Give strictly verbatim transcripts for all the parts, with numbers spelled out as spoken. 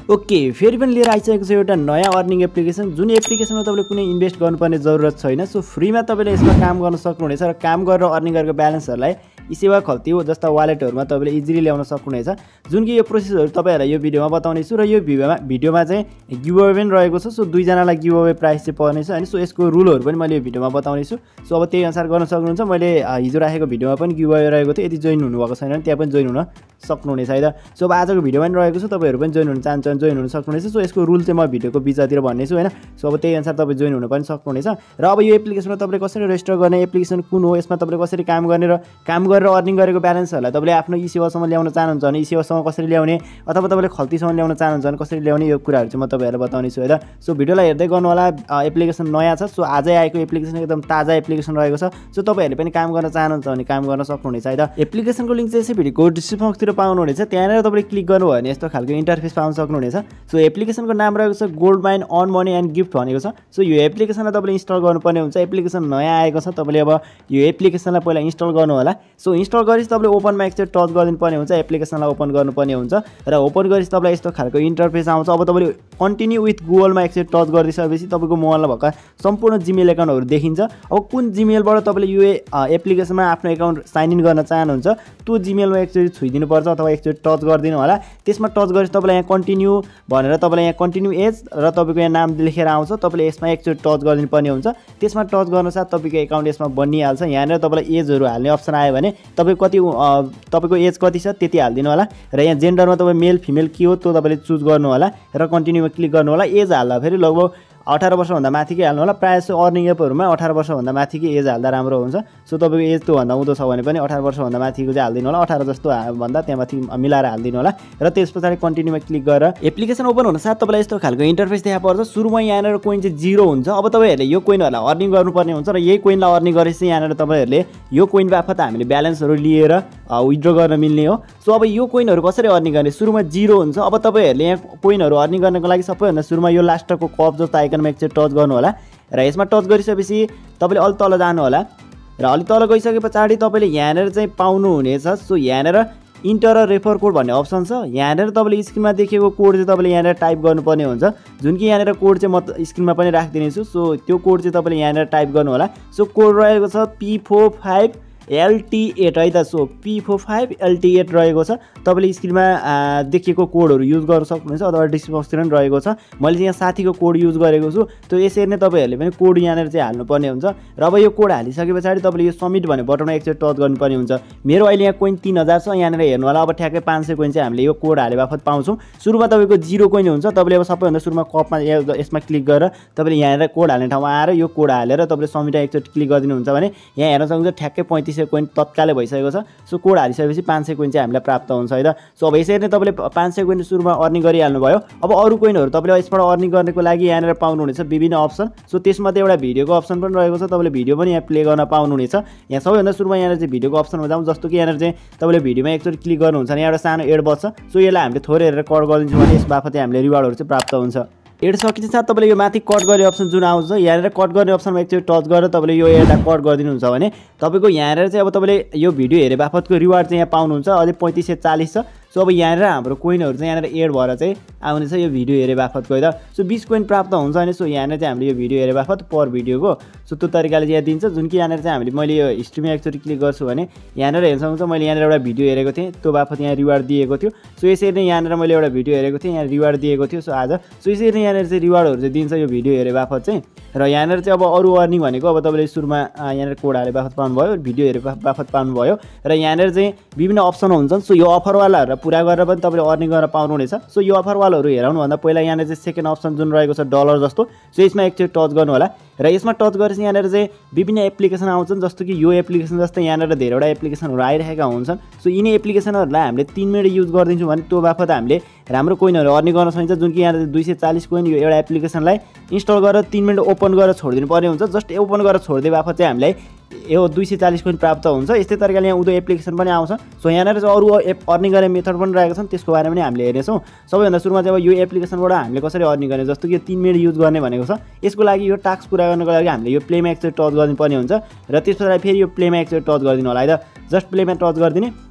Okay फेरि पनि लिएर आइसकेको छ एउटा नयाँ अर्निङ एप्लिकेसन जुन एप्लिकेसनमा तपाईँले कुनै इन्भेस्ट गर्नुपर्ने जरुरत छैन। सो फ्रीमा तपाईँले यसमा काम गर्न सक्नुहुनेछ र काम गरेर अर्निङ गरेको ब्यालेन्सहरूलाई इसेवा खल्ती जस्ता वालेटहरूमा तपाईँले इजिली ल्याउन सक्नुहुनेछ। जुन कि यो प्रोसेसहरू तपाईँहरूलाई यो भिडियोमा बताउनेछु र यो भिडियोमा भिडियोमा चाहिँ गिभअवे पनि रहेको छ। सो दुईजनालाई गिभअवे प्राइस चाहिँ पर्नेछ होइन। सो यसको रुलहरू पनि मैले यो भिडियोमा बताउनेछु। सो अब त्यही अनुसार गर्न सक्नुहुन्छ। मैले हिजो राखेको भिडियोमा पनि गिभअवे रहेको थियो, यदि जोइन हुनुभएको छैन भने त्यहाँ पनि जोइन हुन सक्नुहुनेछ है त। सो अब आजको भिडियोमा पनि रहेको छ, तपाईँहरू पनि जोइन हुन चाहन्छ भने जोइन हुन सक्नुहुनेछ। सो यसको रुल चाहिँ म भिडियोको बिचतिर भन्नेछु होइन। सो अब त्यही अनुसार तपाईँ जोइन हुन पनि सक्नुहुनेछ। र अब यो एप्लिकेसनमा तपाईँले कसरी रेजिस्टर गर्ने, एप्लिकेसन कुन हो, यसमा तपाईँले कसरी काम गर्ने र काम गरेर अर्निङ गरेको ब्यालेन्सहरूलाई तपाईँले आफ्नो इसेवासम्म ल्याउन चाहनुहुन्छ भने इसेवासम्म कसरी ल्याउने, अथवा तपाईँले खल्तीसम्म ल्याउन चाहनुहुन्छ भने कसरी ल्याउने, यो कुराहरू चाहिँ म तपाईँहरूलाई बताउनेछु है त। सो भिडियोलाई हेर्दै गर्नु होला। एप्लिकेसन नयाँ छ। सो आजै आएको एप्लिकेसन एकदम ताजा एप्लिकेसन रहेको छ। सो तपाईँहरूले पनि काम गर्न चाहनुहुन्छ भने काम गर्न सक्नुहुनेछ है त। एप्लिकेसनको लिङ्क चाहिँ यसै भिडियोको डिस्क्रिप्सन बक्सतिर पाउनुहुनेछ। त्यहाँनिर तपाईँले क्लिक गर्नुभयो भने यस्तो खालको इन्टरफेस पाउन सक्नुहुनेछ। सो एप्लिकेसनको नाम रहेको छ gold mine earn money and gift भनेको छ। सो यो एप्लिकेसनलाई तपाईँले इन्स्टल गर्नुपर्ने हुन्छ। एप्लिकेसन नयाँ आएको छ, तपाईँले अब यो एप्लिकेसनलाई पहिला इन्स्टल गर्नु होला। सो इन्स्टल गरेपछि तपाईँले ओपनमा एकचोटि टच गरिदिनु पर्ने हुन्छ। एप्लिकेसनलाई ओपन गर्नुपर्ने हुन्छ र ओपन गरेपछि तपाईँलाई यस्तो खालको इन्टरफेस आउँछ। अब तपाईँले कन्टिन्यू विथ गुगलमा एकचोटि टच गरिदिइसकेपछि तपाईँको मोबाइलमा भएका सम्पूर्ण जिमेल एकाउन्टहरू देखिन्छ। अब कुन जिमेलबाट तपाईँले यो एप्लिकेसनमा आफ्नो एकाउन्ट साइन इन गर्न चाहनुहुन्छ त्यो जिमेलमा एकचोटि छुइदिनुपर्छ अथवा एकचोटि टच गरिदिनु होला। त्यसमा टच गरेपछि तपाईँलाई यहाँ कन्टिन्यू भनेर तपाईँलाई यहाँ कन्टिन्यू एज र तपाईँको यहाँ नाम लेखेर आउँछ। तपाईँले यसमा एकचोटि टच गरिदिनु पर्ने हुन्छ। त्यसमा टच गर्नुसाथ तपाईँको एकाउन्ट यसमा बनिहाल्छ। यहाँनिर तपाईँलाई एजहरू हाल्ने अप्सन आयो भने तपाईँ कति तपाईँको एज कति छ त्यति हालिदिनु होला र यहाँ जेन्डरमा तपाईँ मेल फिमेल के हो त्यो तपाईँले चुज गर्नु होला र कन्टिन्यूमा क्लिक गर्नु होला। एज हाल्दा फेरि लगभग अठार वर्षभन्दा माथिकै हाल्नु होला। प्रायः जस्तो अर्निङ एपहरूमा अठार वर्षभन्दा माथिकै एज हाल्दा राम्रो हुन्छ। सो तपाईँको एज त्योभन्दा उँधो छ भने पनि अठार वर्षभन्दा माथिको चाहिँ हालिदिनु होला। अठार जस्तो भन्दा त्यहाँ माथि मिलाएर हालिदिनु होला र त्यस पछाडि कन्टिन्यूमा क्लिक गरेर एप्लिकेसन ओपन हुनसाथ तपाईँलाई यस्तो खालको इन्टरफेस देखा पर्छ। सुरुमा यहाँनिर कोइन चाहिँ जिरो हुन्छ। अब तपाईँहरूले यो कोइनहरूलाई अर्निङ गर्नुपर्ने हुन्छ र यही कोइनलाई अर्निङ गरेपछि यहाँनिर तपाईँहरूले यो कोइन बापत हामीले ब्यालेन्सहरू लिएर विथड्र गर्न मिल्ने हो। सो अब यो कोइनहरू कसरी अर्निङ गर्ने, सुरुमा जिरो हुन्छ। अब तपाईँहरूले यहाँ कोइनहरू अर्निङ गर्नको लागि सबैभन्दा सुरुमा यो लास्टको कप जस्तो आइकनमा एकचोटि टच गर्नु होला र यसमा टच गरिसकेपछि तपाईँले अलि तल जानु होला र अलि तल गइसके पछाडि तपाईँले यहाँनिर चाहिँ पाउनुहुनेछ। सो यहाँनिर इन्टर र रेफर कोड भन्ने अप्सन छ। यहाँनिर तपाईँले स्क्रिनमा देखेको कोड चाहिँ तपाईँले यहाँनिर टाइप गर्नुपर्ने हुन्छ। जुन कि यहाँनिर कोड चाहिँ म स्क्रिनमा पनि राखिदिनेछु। सो त्यो कोड चाहिँ तपाईँले यहाँनिर टाइप गर्नु होला। सो कोड रहेको छ P four five LT eight है त। So P four five LT eight रहेको छ। तपाईँले स्क्रिनमा देखिएको कोडहरू युज गर्न सक्नुहुन्छ अथवा डिस्क्रिप्सन बक्सतिर पनि रहेको छ। मैले यहाँ साथीको कोड युज गरेको छु। त्यो यसरी नै तपाईँहरूले पनि कोड यहाँनिर चाहिँ हाल्नुपर्ने हुन्छ र अब यो कोड हालिसके पछाडि तपाईँले यो सब्मिट भन्ने बटनमा एकचोटि टच गर्नुपर्ने हुन्छ। मेरो अहिले यहाँ कोइन तिन हजार छ। यहाँनिर हेर्नु होला। अब ठ्याक्कै पाँच सय कोइन चाहिँ हामीले यो कोड हाले बापत पाउँछौँ। सुरुमा तपाईँको जिरो कोइन हुन्छ। तपाईँले अब सबैभन्दा सुरुमा कपमा यसमा क्लिक गरेर तपाईँले यहाँनिर कोड हाल्ने ठाउँमा आएर यो कोड हालेर तपाईँले सब्मिटमा एकचोटि क्लिक गरिदिनुहुन्छ भने यहाँ हेर्न सक्नुहुन्छ ठ्याक्कै पैँतिस सय कोइन तत्कालै भइसकेको छ। सो कोड हालिसकेपछि पाँच सय कोइन चाहिँ हामीलाई प्राप्त हुन्छ है त। सो अब यसरी नै तपाईँले पाँच सय कोइन सुरुमा अर्निङ गरिहाल्नु भयो। अब अरू कोइनहरू तपाईँले यसबाट अर्निङ गर्नको लागि यहाँनिर पाउनुहुनेछ विभिन्न अप्सन। सो त्यसमध्ये एउटा भिडियोको अप्सन पनि रहेको छ। तपाईँले भिडियो पनि यहाँ प्ले गर्न पाउनुहुनेछ। यहाँ सबैभन्दा सुरुमा यहाँनिर चाहिँ भिडियोको अप्सनमा जाउँ। जस्तो कि यहाँनिर चाहिँ तपाईँले भिडियोमा एकचोटि क्लिक गर्नुहुन्छ भने एउटा सानो एड बस्छ। सो यसलाई हामीले थोरै हेरेर कट गरिदिन्छौँ भने यस बापत चाहिँ हामीले रिवार्डहरू चाहिँ प्राप्त हुन्छ। एड सकिन्छ साथ तपाईँले यो माथि कट गर्ने अप्सन जुन आउँछ यहाँनिर कट गर्ने अप्सनमा एकचोटि टच गरेर तपाईँले यो एडलाई कट गरिदिनुहुन्छ भने तपाईँको यहाँनिर चाहिँ अब तपाईँले यो भिडियो हेरे बापतको रिवार्ड चाहिँ यहाँ पाउनुहुन्छ। अझै पैँतिस सय चालिस छ। सो अब यहाँनिर हाम्रो कोइनहरू चाहिँ यहाँनिर एड भएर चाहिँ आउनेछ यो भिडियो हेरे बापतको है त। सो बिस कोइन प्राप्त हुन्छ भने सो यहाँनिर चाहिँ हामीले यो भिडियो हेरे बापत पर भिडियोको सो त्यो तरिकाले चाहिँ यहाँ दिन्छ। जुन कि यहाँनिर चाहिँ हामीले मैले यो हिस्ट्रीमा एकचोटि क्लिक गर्छु भने यहाँनिर हेर्न सक्नुहुन्छ मैले यहाँनिर एउटा भिडियो हेरेको थिएँ त्यो बापत यहाँ रिवार्ड दिएको थियो। सो यसरी नै यहाँनिर मैले एउटा भिडियो हेरेको थिएँ यहाँ रिवार्ड दिएको थियो। सो आज सो यसरी नै यहाँनिर चाहिँ रिवार्डहरू चाहिँ दिन्छ यो भिडियो हेरे बापत चाहिँ। र यहाँनिर चाहिँ अब अरू अर्निङ भनेको अब तपाईँले सुरुमा यहाँनिर कोड हाले बापत पाउनुभयो, भिडियो हेरे बापत पाउनुभयो र यहाँनिर चाहिँ विभिन्न अप्सन हुन्छन्। सो यो अफरवालाहरूलाई पुरा गरेर पनि तपाईँले अर्निङ गर्न पाउनुहुनेछ। सो यो अफरवालाहरू हेराउनुभन्दा पहिला यहाँनिर चाहिँ सेकेन्ड अप्सन जुन रहेको छ डलर जस्तो। सो यसमा एकचोटि टच गर्नु होला र यसमा टच गरेपछि यहाँनिर चाहिँ विभिन्न एप्लिकेसन आउँछन्। जस्तो कि यो एप्लिकेसन जस्तै यहाँनिर धेरैवटा एप्लिकेसनहरू आइरहेका हुन्छन्। सो यिनी एप्लिकेसनहरूलाई हामीले तिन मिनट युज गरिदिन्छौँ भने त्यो बापत हामीले राम्रो कोइनहरू अर्निङ गर्न सकिन्छ। जुन कि यहाँनिर दुई सय चालिस कोइन यो एउटा एप्लिकेसनलाई इन्स्टल गरेर तिन मिनट ओपन गरेर छोडिदिनु पर्ने हुन्छ। जस्ट ओपन गरेर छोडिदिए बापत चाहिँ हामीलाई यो दुई सय चालिस कोइन प्राप्त हुन्छ। यस्तै तरिकाले यहाँ उदो एप्लिकेसन पनि आउँछ। सो यहाँनिर चाहिँ अरू एप अर्निङ गर्ने मेथड पनि रहेको छन्, त्यसको बारेमा पनि हामीले हेर्नेछौँ। सबैभन्दा सुरुमा चाहिँ अब यो एप्लिकेसनबाट हामीले कसरी अर्निङ गर्ने, जस्तो कि यो तिन मिनट युज गर्ने भनेको छ। यसको लागि यो टास्क पुरा गर्नको लागि हामीले यो प्लेमा एकचोटि टच गर्नुपर्ने हुन्छ र त्यस पछाडि फेरि यो प्लेमा एकचोटि टच गरिदिनु होला है त। जस्ट प्लेमा टच गरिदिने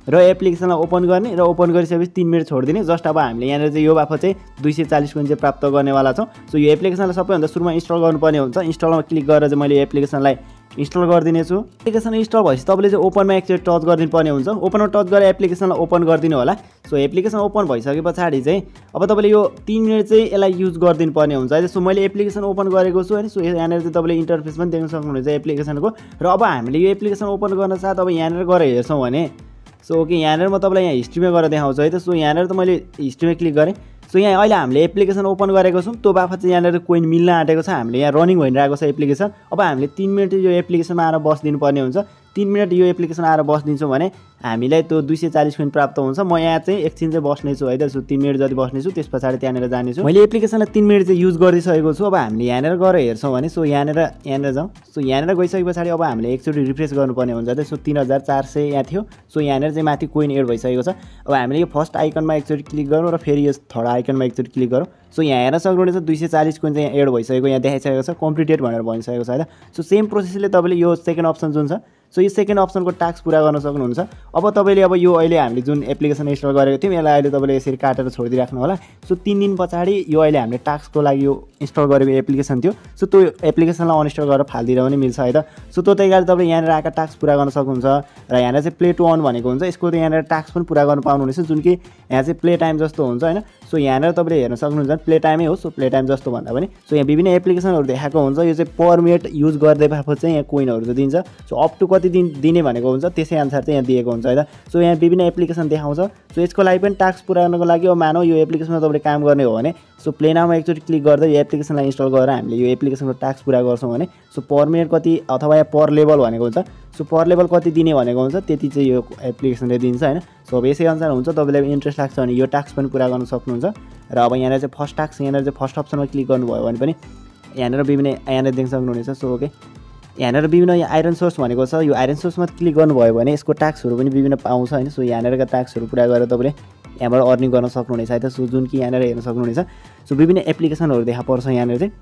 र एप्लिकेसनलाई ओपन गर्ने र ओपन गरिसकेपछि तीन मिनट छोडिदिने। जस्ट अब हामीले यहाँनिर चाहिँ यो बाफत चाहिँ दुई सय चालिस कोइन चाहिँ प्राप्त गर्नेवाला छौँ। सो यो एप्लिकेसनलाई सबैभन्दा सुरुमा इन्स्टल गर्नुपर्ने हुन्छ। इन्स्टलमा क्लिक गरेर चाहिँ मैले यो एप्लिकेसनलाई इन्स्टल गरिदिनेछु। एप्लिकेसन इन्स्टल भएपछि तपाईँले चाहिँ ओपनमा एकचोटि टच गरिदिनु पर्ने हुन्छ। ओपनमा टच गरेर एप्लिकेसनलाई ओपन गरिदिनु होला। सो एप्लिकेसन ओपन भइसके पछाडि चाहिँ अब तपाईँले यो तीन मिनट चाहिँ यसलाई युज गरिदिनु पर्ने हुन्छ है। सो मैले एप्लिकेसन ओपन गरेको छु होइन। सो यहाँनिर चाहिँ तपाईँले इन्टरफेस पनि देख्न सक्नुहुन्छ एप्लिकेसनको। र अब हामीले यो एप्लिकेसन ओपन गर्न साथ अब यहाँनिर गएर हेर्छौँ भने सो ओके यहाँनिर म तपाईँलाई यहाँ हिस्ट्रीमा गएर देखाउँछु है त। सो यहाँनिर त मैले हिस्ट्रीमा क्लिक गरेँ। सो यहाँ अहिले हामीले एप्लिकेसन ओपन गरेको छौँ। त्यो बाफत चाहिँ यहाँनिर कोइन मिल्न आँटेको छ। हामीले यहाँ रनिङ भइरहेको छ एप्लिकेसन। अब हामीले तीन मिनट यो एप्लिकेसनमा आएर बसिदिनु पर्ने हुन्छ। तीन मिनट यो एप्लिकेसन आएर बसिदिन्छौँ भने हामीलाई त्यो दुई सय चालिस कोइन प्राप्त हुन्छ। म यहाँ चाहिँ एकछिन चाहिँ बस्नेछु है त। सो तीन मिनट जति बस्नेछु त्यस पछाडि त्यहाँनिर जानेछु। मैले एप्लिकेसनलाई तीन मिनट चाहिँ युज गरिसकेको छु। अब हामीले यहाँनिर गएर हेर्छौँ भने सो यहाँनिर यहाँनिर जाउँ। सो यहाँनिर गइसके पछाडि अब हामीले एकचोटि रिफ्रेस गर्नुपर्ने हुन्छ त। सो तीन हजार चार सय यहाँ थियो। सो यहाँनिर चाहिँ माथि कोइन एड भइसकेको छ। अब हामीले यो फर्स्ट आइकनमा एकचोटि क्लिक गरौँ र फेरि यो थर्ड आइकनमा एकचोटि क्लिक गरौँ। सो यहाँ हेर्न सक्नुहुनेछ दुई सय चालिस कोइन चाहिँ एड भइसकेको यहाँ देखाइसकेको छ। कम्प्लिटेड भनेर भनिसकेको छ है त। सो सेम प्रोसेसले तपाईँले यो सेकेन्ड अप्सन जुन छ सो यो सेकेन्ड अप्सनको टास्क पुरा गर्न सक्नुहुन्छ। अब तपाईँले अब यो अहिले हामीले जुन एप्लिकेसन इन्स्टल गरेको थियौँ यसलाई अहिले तपाईँले यसरी काटेर छोडिदिइराख्नु होला। सो तिन दिन पछाडि यो अहिले हामीले टास्कको लागि यो इन्स्टल गरेको एप्लिकेसन थियो। सो त्यो एप्लिकेसनलाई अनइन्स्टल गरेर फालिदिँदा पनि मिल्छ है त। सो त्यो तरिकाले तपाईँले यहाँनिर आएका टास्क पुरा गर्न सक्नुहुन्छ। र यहाँनिर चाहिँ प्ले टु अन भनेको हुन्छ। यसको चाहिँ यहाँनिर टास्क पनि पुरा गर्न पाउनुहुनेछ जुन कि यहाँ चाहिँ प्ले टाइम जस्तो हुन्छ होइन। सो यहाँनिर तपाईँले हेर्न सक्नुहुन्छ प्ले टाइमै हो। सो प्ले टाइम जस्तो भन्दा पनि सो यहाँ विभिन्न एप्लिकेसनहरू देखाएको हुन्छ। यो चाहिँ पर मिनट युज गर्दै बाफत चाहिँ यहाँ कोइनहरू चाहिँ दिन्छ। सो अप टु कति दिन दिने भनेको हुन्छ त्यसै अनुसार चाहिँ यहाँ दिएको हुन्छ है त। सो यहाँ विभिन्न एप्लिकेसन देखाउँछ। सो यसको लागि पनि टास्क पुरा गर्नको लागि अब मानौ यो एप्लिकेसनमा तपाईँले काम गर्ने हो भने सो प्ले नाउमा एकचोटि क्लिक गर्दै यो एप्लिकेसनलाई इन्स्टल गरेर हामीले यो एप्लिकेसनको टास्क पुरा गर्छौँ भने सो पर मिनट कति अथवा यहाँ पर लेभल भनेको हुन्छ। सो पर लेभल कति दिने भनेको हुन्छ त्यति चाहिँ यो एप्लिकेसनले दिन्छ होइन। सो अब यसै अनुसार हुन्छ। तपाईँलाई इन्ट्रेस्ट लाग्छ भने यो टास्क पनि पुरा गर्न सक्नुहुन्छ। र अब यहाँनिर चाहिँ फर्स्ट टास्क यहाँनिर चाहिँ फर्स्ट अप्सनमा क्लिक गर्नुभयो भने पनि यहाँनिर विभिन्न यहाँनिर देख्न सक्नुहुनेछ। सो ओके यहाँनिर विभिन्न यो आइरन सोर्स भनेको छ। यो आइरन सोर्समा क्लिक गर्नुभयो भने यसको टास्कहरू पनि विभिन्न पाउँछ होइन। सो यहाँनिरका टास्कहरू पुरा गरेर तपाईँले यहाँबाट अर्निङ गर्न सक्नुहुनेछ है त। सो जुन कि यहाँनिर हेर्न सक्नुहुनेछ। सो विभिन्न एप्लिकेसनहरू देखा पर्छ यहाँनिर चाहिँ।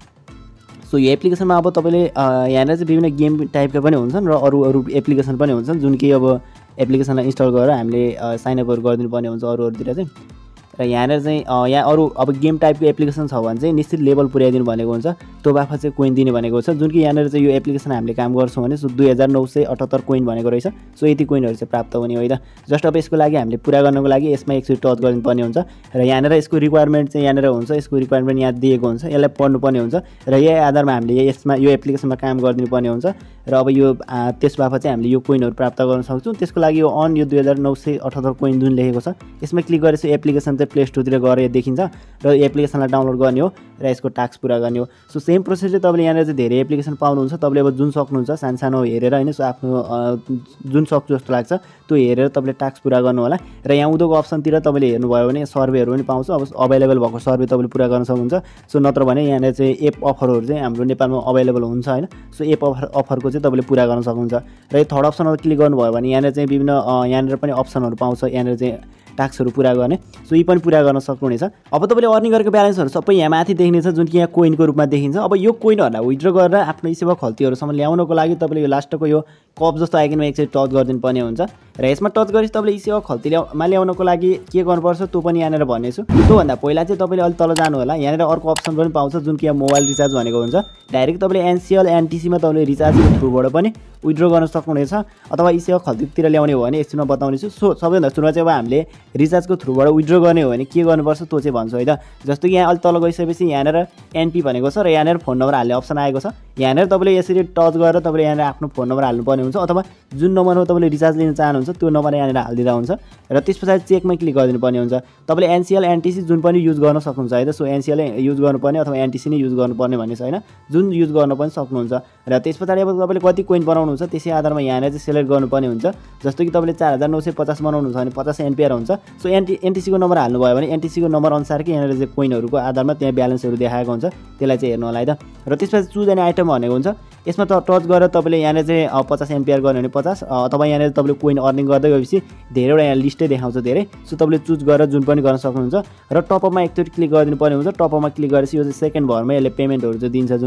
सो यो एप्लिकेसनमा अब तपाईँले यहाँनिर चाहिँ विभिन्न गेम टाइपका पनि हुन्छन् र अरू अरू एप्लिकेसन पनि हुन्छन् जुन कि अब एप्लिकेसनलाई इन्स्टल गरेर हामीले साइनअपहरू गरिदिनु पर्ने हुन्छ अरू अरूतिर चाहिँ। र यहाँनिर चाहिँ यहाँ अरू अब गेम टाइपको एप्लिकेसन छ भने चाहिँ निश्चित लेभल पुर्याइदिनु भनेको हुन्छ। त्यो बाफत चाहिँ कोइन दिने भनेको छ जुन कि यहाँनिर चाहिँ यो एप्लिकेसन हामीले काम गर्छौँ भने सो दुई हजार नौ सय अठहत्तर कोइन भनेको रहेछ। सो यति कोइनहरू चाहिँ प्राप्त हुने हो त। जस्ट अब यसको लागि हामीले पुरा गर्नको लागि यसमा एकचोटि टच गरिनुपर्ने हुन्छ। र यहाँनिर यसको रिक्वायरमेन्ट चाहिँ यहाँनिर हुन्छ। यसको रिक्वायरमेन्ट यहाँ दिएको हुन्छ। यसलाई पढ्नुपर्ने हुन्छ र यही आधारमा हामीले यसमा यो एप्लिकेसनमा काम गरिदिनु पर्ने हुन्छ। र अब यो त्यस बाफत चाहिँ हामीले यो कोइनहरू प्राप्त गर्न सक्छौँ। त्यसको लागि यो अन यो दुई हजार नौ सय अठहत्तर कोइन जुन लेखेको छ यसमा क्लिक गरेपछि एप्लिकेसन चाहिँ प्ले स्टोरतिर गएर देखिन्छ र एप्लिकेसनलाई डाउनलोड गर्ने हो र यसको टास्क पुरा गर्ने हो। सो सेम प्रोसेसले तपाईँले यहाँनिर चाहिँ धेरै एप्लिकेसन पाउनुहुन्छ। तपाईँले अब जुन सक्नुहुन्छ सानो सानो हेरेर होइन। सो आफ्नो जुन सक्छु जस्तो लाग्छ त्यो हेरेर तपाईँले टास्क पुरा गर्नु होला। र यहाँ उँधोको अप्सनतिर तपाईँले हेर्नुभयो भने सर्वेहरू पनि पाउँछ। अब अभाइलेबल भएको सर्वे तपाईँले पुरा गर्न सक्नुहुन्छ। सो नत्र भने यहाँनिर चाहिँ एप अफरहरू चाहिँ हाम्रो नेपालमा अभाइलेबल हुन्छ होइन। सो एप अफर अफरको चाहिँ तपाईँले पुरा गर्न सक्नुहुन्छ। र यो थर्ड अप्सनमा क्लिक गर्नुभयो भने यहाँनिर चाहिँ विभिन्न यहाँनिर पनि अप्सनहरू पाउँछ। यहाँनिर चाहिँ टास्कहरू पुरा गर्ने सो यी पनि पुरा गर्न सक्नुहुनेछ। अब तपाईँले अर्निङ गरेको ब्यालेन्सहरू सबै यहाँ माथि देखिनेछ जुन कि यहाँ कोइनको रूपमा देखिन्छ। अब यो कोइनहरूलाई विथड्र गरेर आफ्नो इसेवा खल्तीहरूसम्म ल्याउनको लागि तपाईँले यो लास्टको यो कप जस्तो आइकनमा एकचोटि टच गरिदिनु पर्ने हुन्छ। र यसमा टच गरेपछि तपाईँले इसेवा खल्ती ल्याउमा ल्याउनको लागि के गर्नुपर्छ त्यो पनि यहाँनिर भन्नेछु। त्योभन्दा पहिला चाहिँ तपाईँले अलिक तल जानु होला। यहाँनिर अर्को अप्सन पनि पाउँछ जुन कि यहाँ मोबाइल रिचार्ज भनेको हुन्छ। डाइरेक्ट तपाईँले एनसिएल एनटिसीमा तपाईँले रिचार्जको थ्रुबाट पनि विथड्र गर्न सक्नुहुनेछ अथवा इसेवा खल्तीतिर ल्याउने हो भने एकछिनमा बताउनेछु। सो सबैभन्दा सुरुमा चाहिँ अब हामीले रिचार्जको थ्रुबाट विथड्र गर्ने हो भने के गर्नुपर्छ त्यो चाहिँ भन्छु है त। जस्तो कि यहाँ अलिक तल गइसकेपछि यहाँनिर एनपी भनेको छ र यहाँनिर फोन नम्बर हाल्ने अप्सन आएको छ। यहाँनिर तपाईँले यसरी टच गरेर तपाईँले यहाँनिर आफ्नो फोन नम्बर हाल्नुपर्ने हुन्छ अथवा जुन नम्बरमा तपाईँले रिचार्ज लिन चाहनुहुन्छ त्यो नम्बर यहाँनिर हालिदिँदा हुन्छ। र त्यस पछाडि चेकमा क्लिक गरिदिनु पर्ने हुन्छ। तपाईँले एनसिएल एनटिसी जुन पनि युज गर्न सक्नुहुन्छ है त। सो एनसिएल युज गर्नुपर्ने अथवा एनटिसी नै युज गर्नुपर्ने भन्ने छैन। जुन युज गर्न पनि सक्नुहुन्छ। र त्यस पछाडि अब तपाईँले कति कोइन बनाउनुहुन्छ त्यसै आधारमा यहाँनिर चाहिँ सेलेक्ट गर्नुपर्ने हुन्छ। जस्तो कि तपाईँले चार हजार नौ सय पचास बनाउनुहुन्छ भने पचास एनपिआर हुन्छ। सो एनटी एनटिसीको नम्बर हाल्नुभयो भने एनटिसीको नम्बर अनुसारकै यहाँनिर चाहिँ कोइनहरूको आधारमा त्यहाँ ब्यालेन्सहरू देखाएको हुन्छ। त्यसलाई चाहिँ हेर्नु होला है त। र त्यसपछि चुज एन आइटम भनेको हुन्छ। यसमा त टच गरेर तपाईँले यहाँनिर चाहिँ पचास एनपिआर गर्यो भने पचास अथवा यहाँनिर तपाईँले कोइन अर्निङ गर्दै गएपछि धेरैवटा यहाँ लिस्टै देखाउँछ धेरै। सो तपाईँले चुज गरेर जुन पनि गर्न सक्नुहुन्छ। र टपअपमा एकचोटि क्लिक गरिदिनु पर्ने हुन्छ। टपअपमा क्लिक गरेपछि यो चाहिँ सेकेन्ड भरमा यसले पेमेन्टहरू चाहिँ दिन्छ जुन कि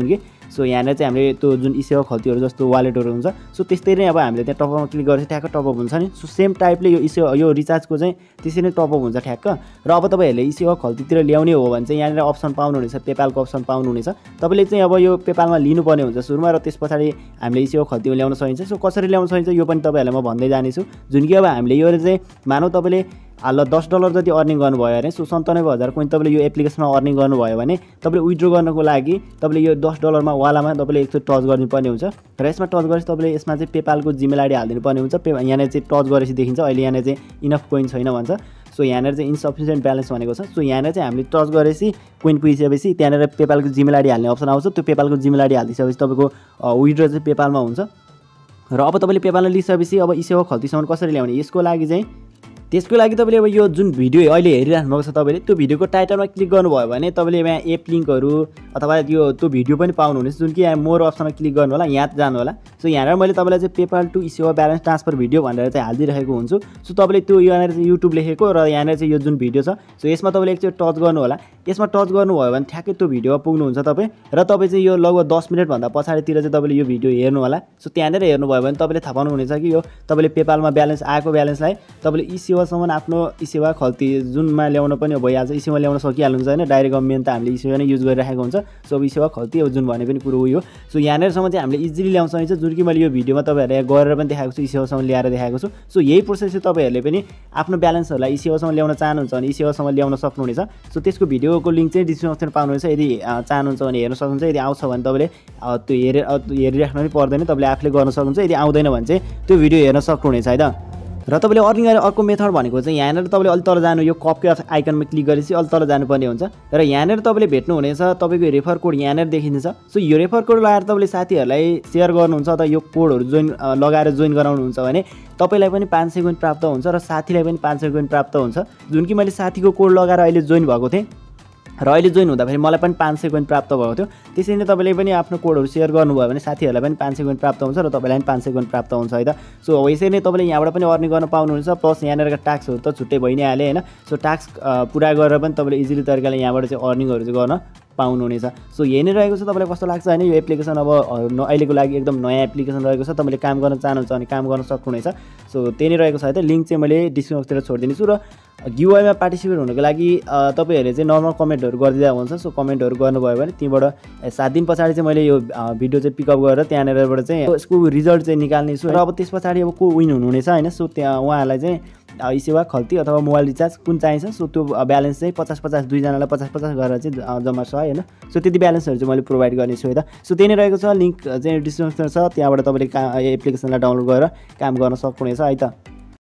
सो यहाँनिर चाहिँ हामीले त्यो जुन इसेवा खल्तीहरू जस्तो वालेटहरू हुन्छ सो त्यस्तै नै अब हामीले त्यहाँ टपअपमा क्लिक गरेर ठ्याक्क टपअप हुन्छ नि। सो सेम टाइपले यो इसेवा यो रिचार्जको चाहिँ त्यसरी नै टपअप हुन्छ ठ्याक्क। र अब तपाईँहरूले इसेवा खल्तीतिर ल्याउने हो भने चाहिँ यहाँनिर अप्सन पाउनुहुनेछ, पेपालको अप्सन पाउनुहुनेछ। तपाईँले चाहिँ अब यो पेपालमा लिनुपर्ने हुन्छ सुरुमा र त्यस पछाडि हामीले इसेवा खल्तीमा ल्याउन सकिन्छ। सो कसरी ल्याउन सकिन्छ यो पनि तपाईँहरूलाई म भन्दै जानेछु। जुन कि अब हामीले यो चाहिँ मानौ तपाईँले ल दस डलर जति अर्निङ गर्नुभयो अरे, सो सन्तानब्बे हजार कोइन तपाईँले यो एप्लिकेसनमा अर्निङ गर्नुभयो भने तपाईँले विथड्र गर्नको लागि तपाईँले यो दस डलरमा वालामा तपाईँले एकचोटि टच गर्नुपर्ने हुन्छ र यसमा टच गरेपछि तपाईँले यसमा चाहिँ पेपालको जिमेल आइडी हालिदिनु पर्ने हुन्छ। पे यहाँनिर चाहिँ टच गरेपछि देखिन्छ अहिले यहाँनिर चाहिँ इनफ कोइन छैन भन्छ। सो यहाँनिर चाहिँ इन्सफिसियन्ट ब्यालेन्स भनेको छ। सो यहाँनिर चाहिँ हामीले टच गरेपछि कोइन पुगिसकेपछि त्यहाँनिर पेपालको जिमेल आइडी हाल्ने अप्सन आउँछ। त्यो पेपालको जिमेल आइडी हालिदिइसकेपछि तपाईँको विथड्र चाहिँ पेपालमा हुन्छ। र अब तपाईँले पेपालमा लिइसकेपछि अब इसेवा खल्तीसम्म कसरी ल्याउने यसको लागि चाहिँ त्यसको लागि तपाईँले अब यो जुन भिडियो अहिले हेरिराख्नु भएको छ तपाईँले त्यो भिडियोको टाइटलमा क्लिक गर्नुभयो भने तपाईँले यहाँ एप लिङ्कहरू अथवा यो त्यो भिडियो पनि पाउनुहुनेछ जुन कि यहाँ मोर अप्सनमा क्लिक गर्नु होला, यहाँ जानु होला। सो यहाँनिर मैले तपाईँलाई चाहिँ PayPal to eSewa balance transfer video भनेर चाहिँ हालिदिइरहेको हुन्छु। सो तपाईँले त्यो यहाँनिर चाहिँ युट्युब लेखेको र यहाँनिर चाहिँ यो जुन भिडियो छ सो यसमा तपाईँले एकचोटि टच गर्नु होला। यसमा टच गर्नुभयो भने ठ्याक्कै त्यो भिडियोमा पुग्नुहुन्छ तपाईँ र तपाईँ चाहिँ यो लगभग दस मिनटभन्दा पछाडितिर चाहिँ तपाईँले यो भिडियो हेर्नु होला। सो त्यहाँनिर हेर्नुभयो भने तपाईँले थाहा पाउनुहुनेछ कि यो तपाईँले पेपालमा ब्यालेन्स आएको ब्यालेन्सलाई तपाईँले इसेवासम्म आफ्नो इसेवा खल्ती जुनमा ल्याउन पनि भइहाल्छ, इसेवा ल्याउन सकिहाल्नुहुन्छ होइन। डाइरेक्ट मेन त हामीले इसेवा नै युज गरिरहेको हुन्छ। सो अब इसेवा खल्ती अब जुन भने पनि कुरो हो यो। सो यहाँनिरसम्म चाहिँ हामीले इजिली ल्याउन सकिन्छ जुन कि मैले यो भिडियोमा तपाईँहरूलाई गरेर पनि देखाएको छु, इसेवासम्म ल्याएर देखाएको छु। सो यही प्रोसेस चाहिँ तपाईँहरूले पनि आफ्नो ब्यालेन्सहरूलाई इसेवासम्म ल्याउन चाहनुहुन्छ भने इसेवासम्म ल्याउन सक्नुहुनेछ। सो त्यसको भिडियोको लिङ्क चाहिँ डिस्क्रिप्सनमा पाउनुहुनेछ। यदि चाहनुहुन्छ भने हेर्न सक्नुहुन्छ। यदि आउँछ भने तपाईँले त्यो हेरेर हेरिराख्नु पनि पर्दैन, तपाईँले आफूले गर्न सक्नुहुन्छ। यदि आउँदैन भने चाहिँ त्यो भिडियो हेर्न सक्नुहुनेछ है त। र तपाईँले अर्निङ गर्ने अर्को मेथड भनेको चाहिँ यहाँनिर तपाईँले अलि तल जानु यो कपको आइकनमा क्लिक गरेपछि अलि तल जानुपर्ने हुन्छ र यहाँनिर तपाईँले भेट्नुहुनेछ तपाईँको रेफर कोड यहाँनिर देखिन्छ। सो यो रेफर कोड लगाएर तपाईँले साथीहरूलाई सेयर गर्नुहुन्छ अथवा यो कोडहरू जोइन लगाएर जोइन गराउनुहुन्छ भने तपाईँलाई पनि पाँच सय कोइन प्राप्त हुन्छ र साथीलाई पनि पाँच सय कोइन प्राप्त हुन्छ। जुन कि मैले साथीको कोड लगाएर अहिले जोइन भएको थिएँ र अहिले जोइन हुँदाखेरि मलाई पनि पाँच सय कोइन प्राप्त भएको थियो। त्यसरी नै तपाईँले पनि आफ्नो कोडहरू सेयर गर्नुभयो भने साथीहरूलाई पनि पाँच सय कोइन प्राप्त हुन्छ र तपाईँलाई पनि पाँच सय कोइन प्राप्त हुन्छ है त। सो यसरी नै तपाईँले यहाँबाट पनि अर्निङ गर्न पाउनुहुन्छ। प्लस यहाँनिरका टास्कहरू त छुट्टै भइ नै हाल्यो होइन। सो टास्क पुरा गरेर पनि तपाईँले इजिली तरिकाले यहाँबाट चाहिँ अर्निङहरू चाहिँ गर्न पाउनुहुनेछ। सो यही नै रहेको छ। तपाईँलाई कस्तो लाग्छ होइन यो एप्लिकेसन? अब अहिलेको लागि एकदम नयाँ एप्लिकेसन रहेको छ। तपाईँले काम गर्न चाहनुहुन्छ भने काम गर्न सक्नुहुनेछ। सो त्यही नै रहेको छ है त। लिङ्क चाहिँ मैले डिस्क्रिप्सनतिर छोडिदिनेछु र गिभअवेमा पार्टिसिपेट हुनुको लागि तपाईँहरूले चाहिँ नर्मल कमेन्टहरू गरिदिँदा हुन्छ। सो कमेन्टहरू गर्नुभयो भने त्यहीँबाट सात दिन पछाडि चाहिँ मैले यो भिडियो चाहिँ पिकअप गरेर त्यहाँनिरबाट चाहिँ यसको रिजल्ट चाहिँ निकाल्नेछु र अब त्यस पछाडि अब को विन हुनुहुनेछ होइन। सो त्यहाँ उहाँहरूलाई चाहिँ इसेवा खल्ती अथवा मोबाइल रिचार्ज कुन चाहिन्छ सो त्यो ब्यालेन्स चाहिँ पचास पचास दुईजनालाई पचास पचास गरेर चाहिँ जम्मा छ होइन। सो त्यति ब्यालेन्सहरू चाहिँ मैले प्रोभाइड गर्नेछु है त। सो त्यही नै रहेको छ। लिङ्क चाहिँ डिस्क्रिप्सनमा छ, त्यहाँबाट तपाईँले का एप्लिकेसनलाई डाउनलोड गरेर काम गर्न सक्नुहुनेछ है त।